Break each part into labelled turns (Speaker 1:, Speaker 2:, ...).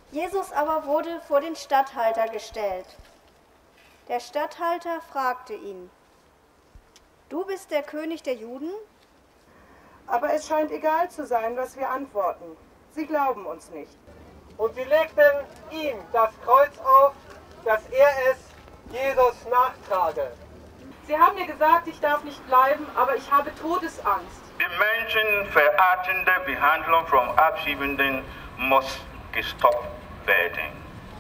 Speaker 1: Jesus aber wurde vor den Statthalter gestellt. Der Statthalter fragte ihn: Du bist der König der Juden?
Speaker 2: Aber es scheint egal zu sein, was wir antworten. Sie glauben uns nicht.
Speaker 3: Und sie legten ihm das Kreuz auf, dass er es Jesus nachtrage.
Speaker 2: Sie haben mir gesagt, ich darf nicht bleiben, aber ich habe Todesangst.
Speaker 4: Die menschenverachtende Behandlung von Abschiebenden muss gestoppt werden.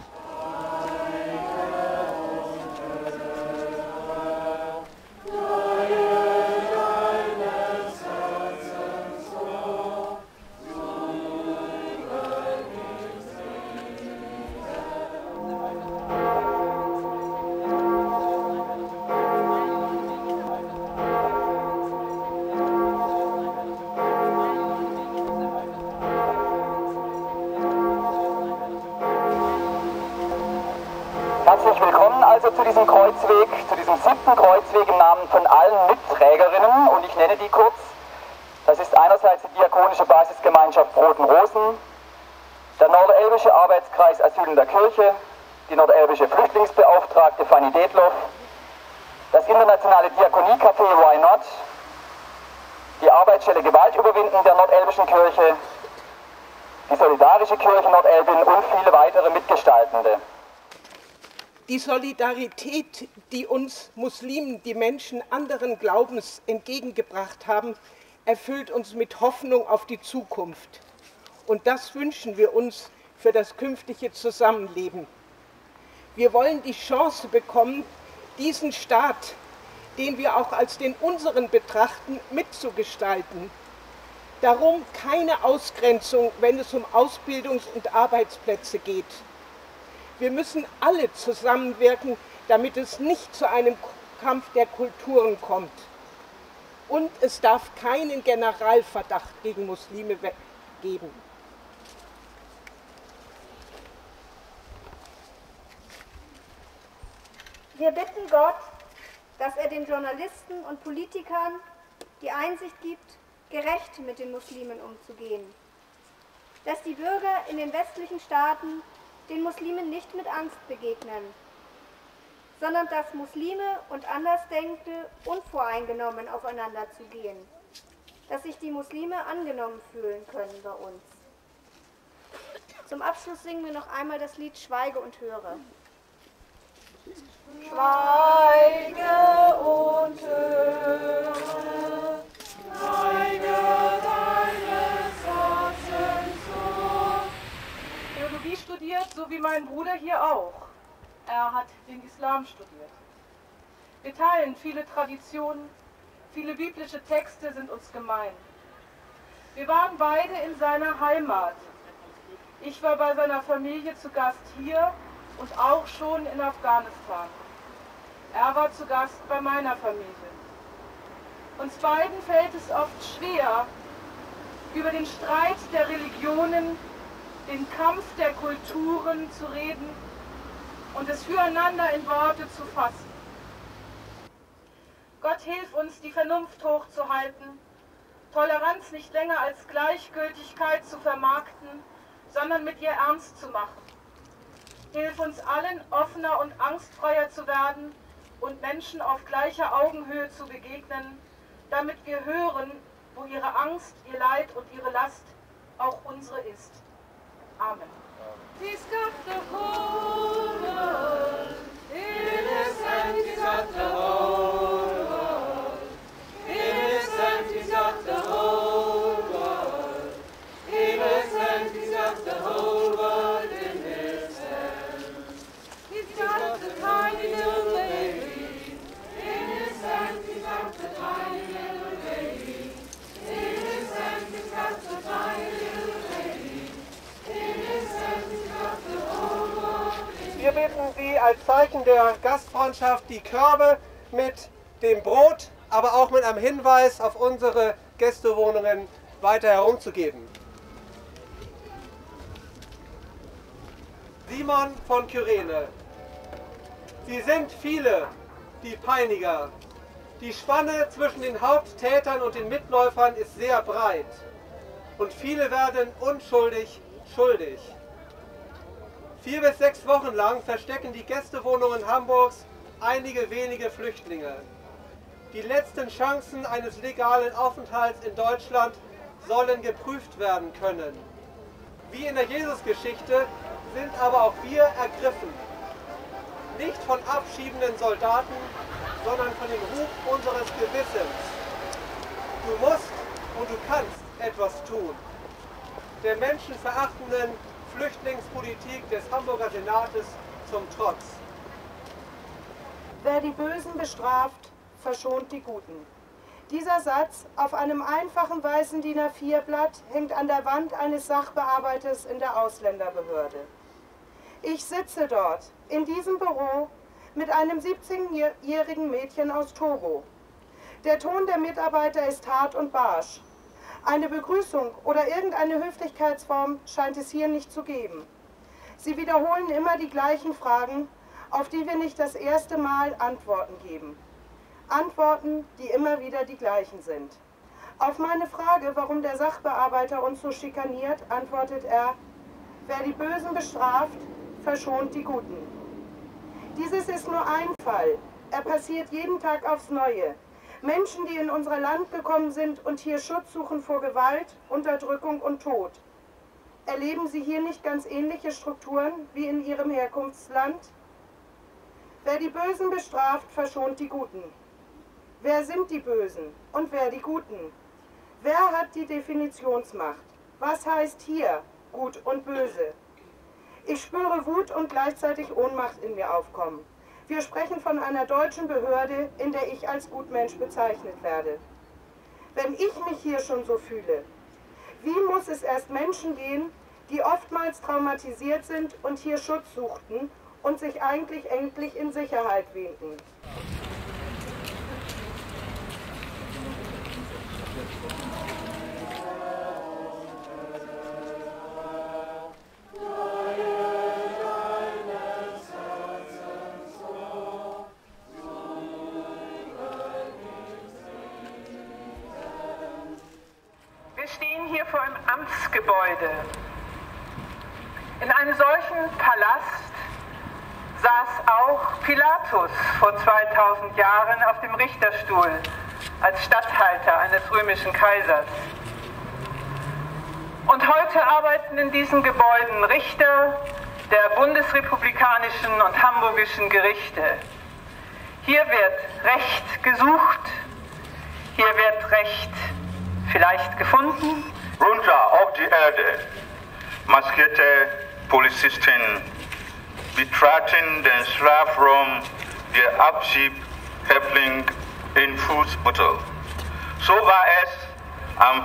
Speaker 5: Herzlich willkommen also zu diesem Kreuzweg, zu diesem 7. Kreuzweg im Namen von allen Mitträgerinnen, und ich nenne die kurz. Das ist einerseits die Diakonische Basisgemeinschaft Roten Rosen, der Nordelbische Arbeitskreis Asyl in der Kirche, die Nordelbische Flüchtlingsbeauftragte Fanny Detloff, das internationale Diakoniecafé Why Not, die Arbeitsstelle Gewalt überwinden der Nordelbischen Kirche, die Solidarische Kirche Nordelbin und viele weitere Mitgestaltende.
Speaker 2: Die Solidarität, die uns Muslimen, die Menschen anderen Glaubens entgegengebracht haben, erfüllt uns mit Hoffnung auf die Zukunft. Und das wünschen wir uns für das künftige Zusammenleben. Wir wollen die Chance bekommen, diesen Staat, den wir auch als den unseren betrachten, mitzugestalten. Darum keine Ausgrenzung, wenn es um Ausbildungs- und Arbeitsplätze geht. Wir müssen alle zusammenwirken, damit es nicht zu einem Kampf der Kulturen kommt. Und es darf keinen Generalverdacht gegen Muslime geben.
Speaker 1: Wir bitten Gott, dass er den Journalisten und Politikern die Einsicht gibt, gerecht mit den Muslimen umzugehen. Dass die Bürger in den westlichen Staaten den Muslimen nicht mit Angst begegnen, sondern dass Muslime und Andersdenkende unvoreingenommen aufeinander zugehen, dass sich die Muslime angenommen fühlen können bei uns. Zum Abschluss singen wir noch einmal das Lied Schweige und höre. Schweige und höre, schweige deines Herzens so.
Speaker 2: Theologie studiert, so wie mein Bruder hier auch. Er hat den Islam studiert. Wir teilen viele Traditionen, viele biblische Texte sind uns gemein. Wir waren beide in seiner Heimat. Ich war bei seiner Familie zu Gast hier und auch schon in Afghanistan. Er war zu Gast bei meiner Familie. Uns beiden fällt es oft schwer, über den Streit der Religionen, den Kampf der Kulturen zu reden und es füreinander in Worte zu fassen. Gott hilf uns, die Vernunft hochzuhalten, Toleranz nicht länger als Gleichgültigkeit zu vermarkten, sondern mit ihr ernst zu machen. Hilf uns allen, offener und angstfreier zu werden und Menschen auf gleicher Augenhöhe zu begegnen, damit wir hören, wo ihre Angst, ihr Leid und ihre Last auch unsere ist. Amen.
Speaker 6: He's got the whole world in his hand. He's got the whole world in his hand. He's got the whole world in his hand. He's got the whole world in his hand. He's got the tiny little baby in his hand. He's got the tiny little baby in his hand. He's got the tiny little baby in his hand.
Speaker 3: Wir bitten Sie als Zeichen der Gastfreundschaft die Körbe mit dem Brot, aber auch mit einem Hinweis auf unsere Gästewohnungen weiter herumzugeben. Simon von Kyrene. Sie sind viele, die Peiniger. Die Spanne zwischen den Haupttätern und den Mitläufern ist sehr breit. Und viele werden unschuldig schuldig. 4 bis 6 Wochen lang verstecken die Gästewohnungen Hamburgs einige wenige Flüchtlinge. Die letzten Chancen eines legalen Aufenthalts in Deutschland sollen geprüft werden können. Wie in der Jesusgeschichte sind aber auch wir ergriffen. Nicht von abschiebenden Soldaten, sondern von dem Ruf unseres Gewissens. Du musst und du kannst etwas tun. Der menschenverachtenden Flüchtlingspolitik des Hamburger Senates zum Trotz.
Speaker 7: Wer die Bösen bestraft, verschont die Guten. Dieser Satz auf einem einfachen weißen DIN A4-Blatt hängt an der Wand eines Sachbearbeiters in der Ausländerbehörde. Ich sitze dort, in diesem Büro, mit einem 17-jährigen Mädchen aus Togo. Der Ton der Mitarbeiter ist hart und barsch. Eine Begrüßung oder irgendeine Höflichkeitsform scheint es hier nicht zu geben. Sie wiederholen immer die gleichen Fragen, auf die wir nicht das erste Mal Antworten geben. Antworten, die immer wieder die gleichen sind. Auf meine Frage, warum der Sachbearbeiter uns so schikaniert, antwortet er: Wer die Bösen bestraft, verschont die Guten. Dieses ist nur ein Fall. Er passiert jeden Tag aufs Neue. Menschen, die in unser Land gekommen sind und hier Schutz suchen vor Gewalt, Unterdrückung und Tod. Erleben Sie hier nicht ganz ähnliche Strukturen wie in Ihrem Herkunftsland? Wer die Bösen bestraft, verschont die Guten. Wer sind die Bösen und wer die Guten? Wer hat die Definitionsmacht? Was heißt hier Gut und Böse? Ich spüre Wut und gleichzeitig Ohnmacht in mir aufkommen. Wir sprechen von einer deutschen Behörde, in der ich als Gutmensch bezeichnet werde. Wenn ich mich hier schon so fühle, wie muss es erst Menschen gehen, die oftmals traumatisiert sind und hier Schutz suchten und sich eigentlich endlich in Sicherheit wähnten?
Speaker 8: Wir stehen hier vor einem Amtsgebäude. In einem solchen Palast saß auch Pilatus vor 2000 Jahren auf dem Richterstuhl als Statthalter eines römischen Kaisers. Und heute arbeiten in diesen Gebäuden Richter der bundesrepublikanischen und hamburgischen Gerichte. Hier wird Recht gesucht, hier wird Recht vielleicht gefunden.
Speaker 4: Runter auf die Erde. Maskierte Polizisten betraten den Strafraum der Abschiebhäftling in Fußbüttel. So war es am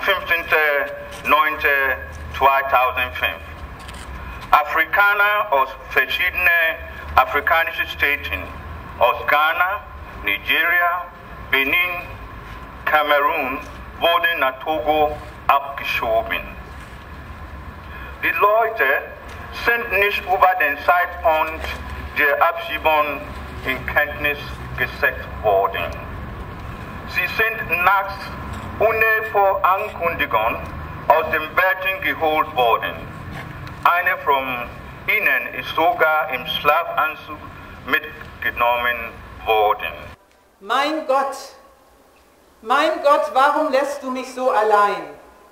Speaker 4: 15.09.2005. Afrikaner aus verschiedenen afrikanischen Staaten, aus Ghana, Nigeria, Benin, Kamerun, wurden nach Togo abgeschoben. Die Leute sind nicht über den Zeitpunkt der Abschiebung in Kenntnis gesetzt worden. Sie sind nachts ohne Vorankündigung aus dem Betten geholt worden. Eine von ihnen ist sogar im Schlafanzug mitgenommen worden.
Speaker 9: Mein Gott, warum lässt du mich so allein?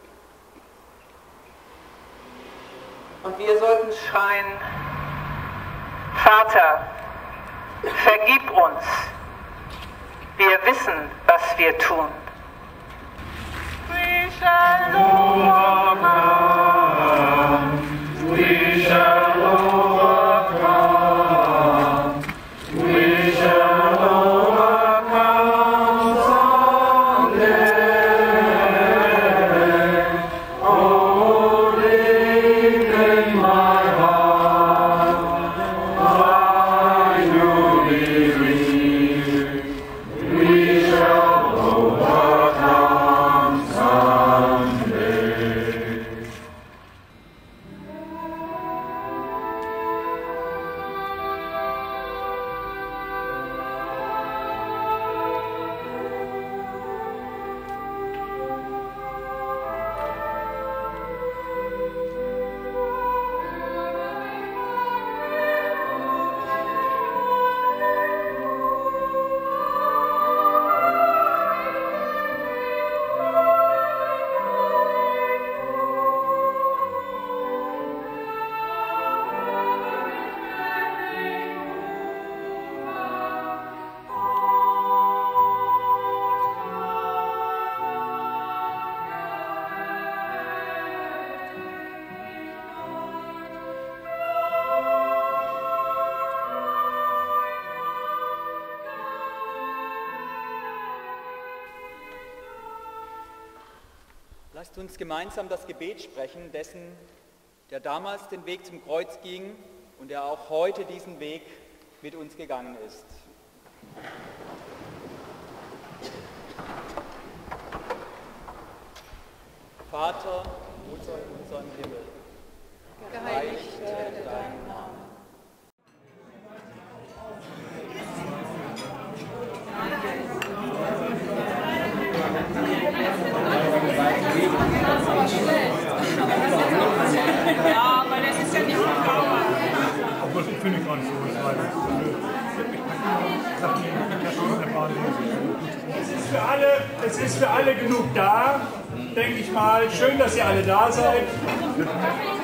Speaker 8: Und wir sollten schreien: Vater, vergib uns. Wir wissen, was wir tun. We shall overcome. We shall overcome. We shall overcome someday. Oh, deep in my heart, I do believe we shall overcome someday.
Speaker 10: Lasst uns gemeinsam das Gebet sprechen, dessen, der damals den Weg zum Kreuz ging und der auch heute diesen Weg mit uns gegangen ist. Vater unser in unserem Himmel, geheiligt werde dein Name.
Speaker 6: Ja, aber das ist ja nicht Trauer.
Speaker 11: Aber das finde ich gar nicht so. Es ist für alle genug da, denke ich mal. Schön, dass ihr alle da seid.